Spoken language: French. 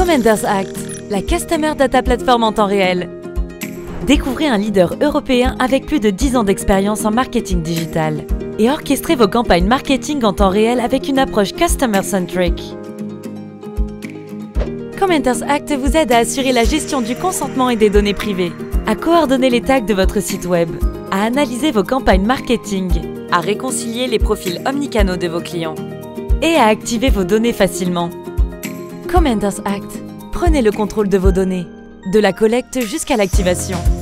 Commanders Act, la Customer Data Platform en temps réel. Découvrez un leader européen avec plus de 10 ans d'expérience en marketing digital et orchestrez vos campagnes marketing en temps réel avec une approche customer-centric. Commanders Act vous aide à assurer la gestion du consentement et des données privées, à coordonner les tags de votre site web, à analyser vos campagnes marketing, à réconcilier les profils omnicanaux de vos clients et à activer vos données facilement. Commanders Act, prenez le contrôle de vos données, de la collecte jusqu'à l'activation.